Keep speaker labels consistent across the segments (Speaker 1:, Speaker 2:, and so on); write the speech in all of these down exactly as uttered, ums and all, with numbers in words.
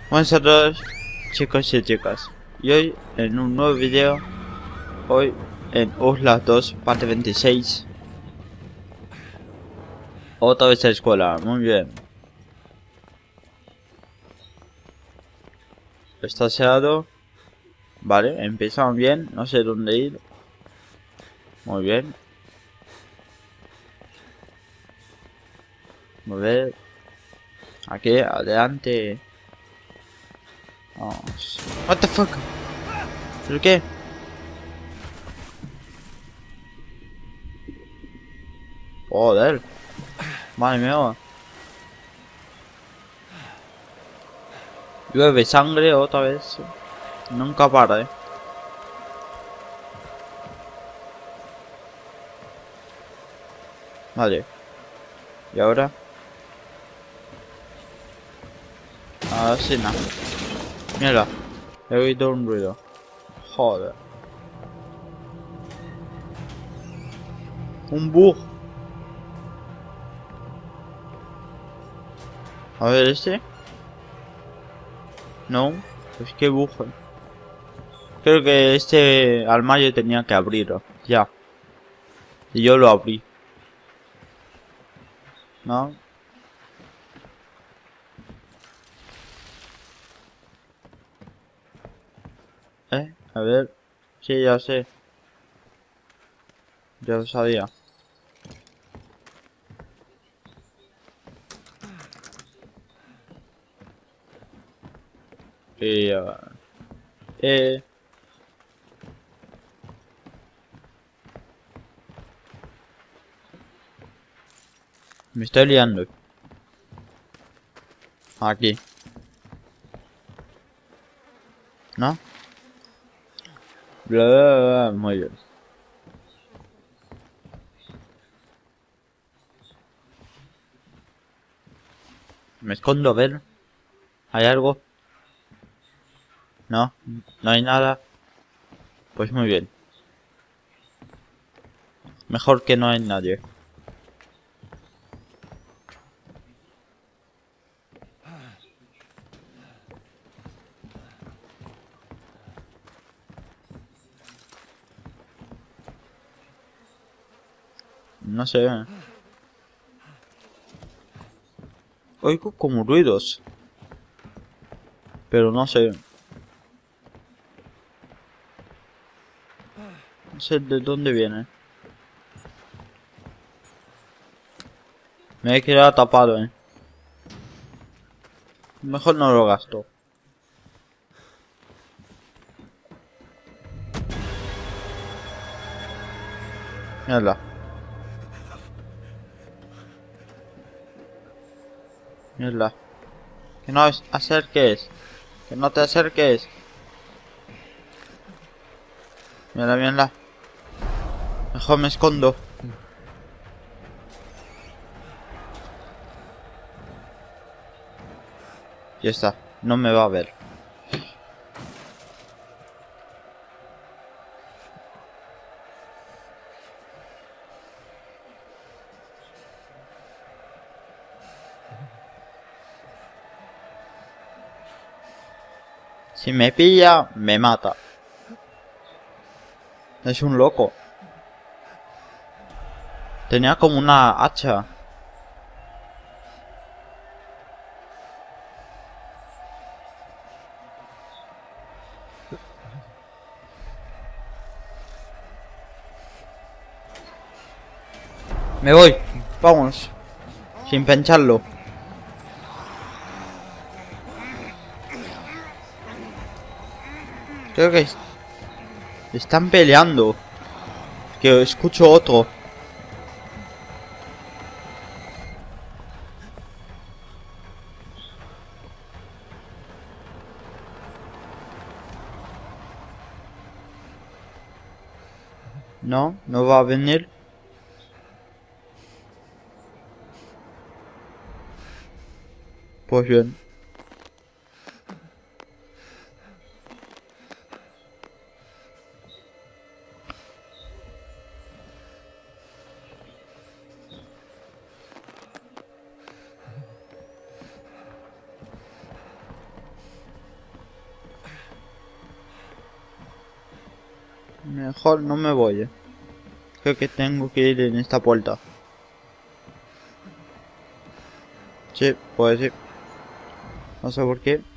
Speaker 1: Buenas a todos, chicos y chicas, y hoy en un nuevo video, hoy en Outlast dos, parte veintiséis. Otra vez a la escuela, muy bien. Está sellado. Vale, empezamos bien, no sé dónde ir. Muy bien. A ver. Aquí, adelante. Vamos. What the fuck? ¿Pero qué? Joder. Madre mía. Llueve sangre otra vez. Nunca para, eh. Vale. ¿Y ahora? Ahora sí, nada. Mira. He oído un ruido. Joder. Un bug. A ver, este. No. Pues qué bug. Creo que este armario tenía que abrirlo. Ya. Y yo lo abrí. ¿No? Eh, a ver. Sí, ya sé. Ya lo sabía. Y... Uh, eh... Me estoy liando. Aquí. ¿No? Bla, bla, bla, muy bien. Me escondo a ver. ¿Hay algo? No, no hay nada. Pues muy bien. Mejor que no hay nadie. No sé. Oigo como ruidos. Pero no sé. No sé de dónde viene. Me he quedado tapado, eh. Mejor no lo gasto. Mierda. Mierda. Que no es acerques. Que no te acerques. Mierda, mierda. Mejor me escondo. Ya está. No me va a ver. Si me pilla, me mata. Es un loco. Tenía como una hacha. Me voy. Vamos. Sin pensarlo. Creo que es... están peleando. Que escucho otro. No, no va a venir. Pues bien. Mejor no me voy, eh. Creo que tengo que ir en esta puerta. Sí, puede ser. No sé por qué.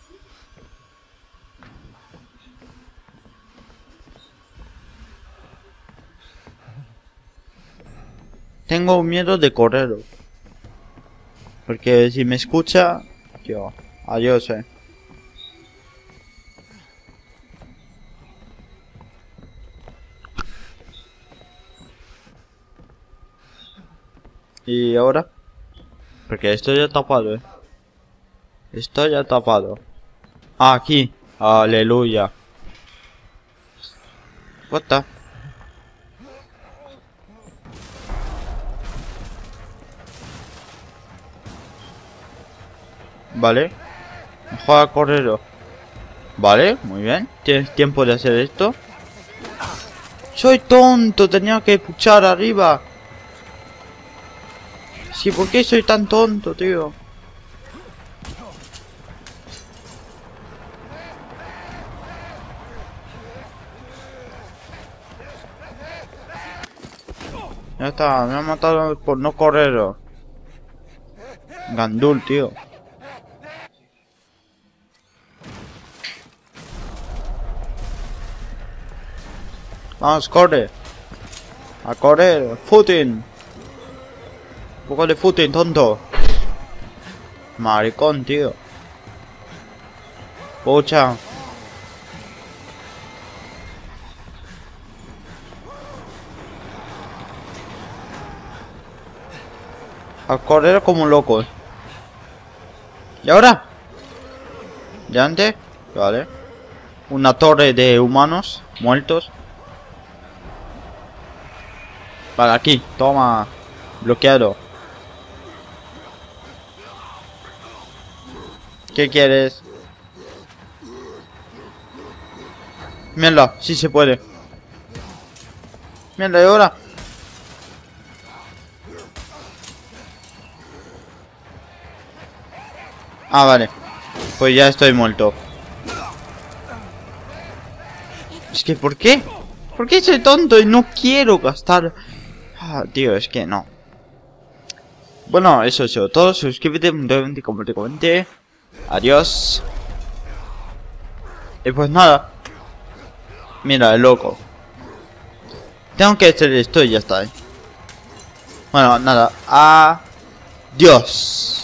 Speaker 1: Tengo miedo de correr. Porque si me escucha, yo, adiós, eh. Y ahora, porque estoy ya tapado, eh. Estoy ya tapado. Ah, aquí. Aleluya. What the? Vale. Mejor a correr. Vale, muy bien. ¿Tienes tiempo de hacer esto? Soy tonto, tenía que puchar arriba. Sí, ¿por qué soy tan tonto, tío? Ya está, me ha matado por no correr. Gandul, tío. Vamos, corre. A correr. Footing. Un poco de footing, tonto. Maricón, tío. Pucha. A correr como un loco. ¿Y ahora? ¿Ya antes? Vale. Una torre de humanos muertos. Vale, aquí. Toma. Bloqueado. ¿Qué quieres? Mierda, sí se puede. Mierda, ¿y ahora? Ah, vale. Pues ya estoy muerto. Es que, ¿por qué? ¿Por qué soy tonto y no quiero gastar? Ah, tío, es que no. Bueno, eso es todo. Suscríbete, y comparte, comente. Adiós. Y pues nada. Mira, el loco. Tengo que hacer esto y ya está, ¿eh? Bueno, nada. Adiós.